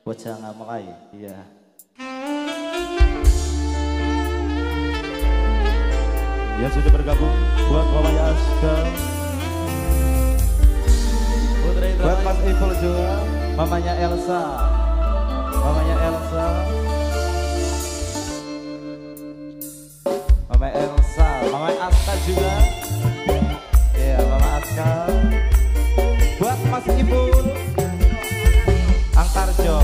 Bocah Ngamelai, iya. Ya sudah bergabung buat Mamanya Aska, buat Mas Ipul juga, Mamanya Elsa, Mamanya Elsa, Mama Elsa, Mama Aska juga, ya Mama Aska, buat Mas Ipul, Angtarjo.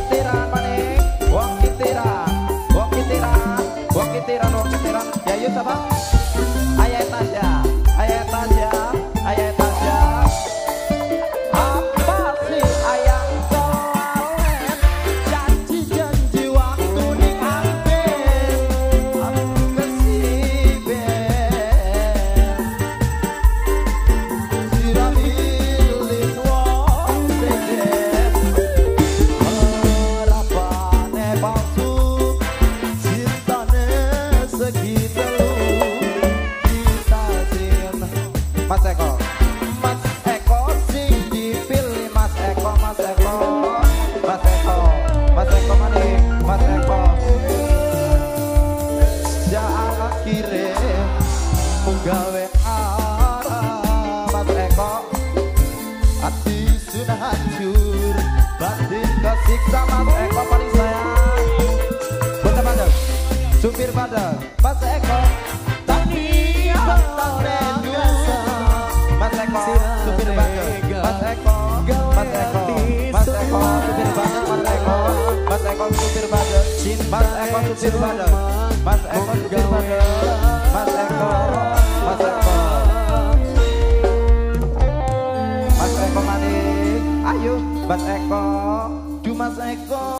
kitiran maning, wong kitiran, wong kitiran, wong kitiran, wong kitiran. Ya yuk siapa? Ayah Tasya, ayah Tasya, ayah Tasya. Apa sih ayang soalen? Janji-janji waktu ning ambil, aku kesiben. Siramilin wong segen, harapane palsu, cintane segitu. Kita sing Mas Eko, Mas Eko sing dipilih, Mas Eko, Mas Eko, Mas Eko, Mas Eko maning, Mas Eko. Jangan kirim menggawe arah, Mas Eko. Hati sudah hancur, batin kesiksa, Mas Eko paling sayang. Bocah Bandung, supir Bandung, Mas Eko. Tania Rindu, Mas Eko, supir Bandung, Mas Eko, Mas Eko, Mas Eko, supir Bandung, Mas Eko, Mas Eko, supir Bandung, Mas Eko, supir Bandung, Mas Eko, supir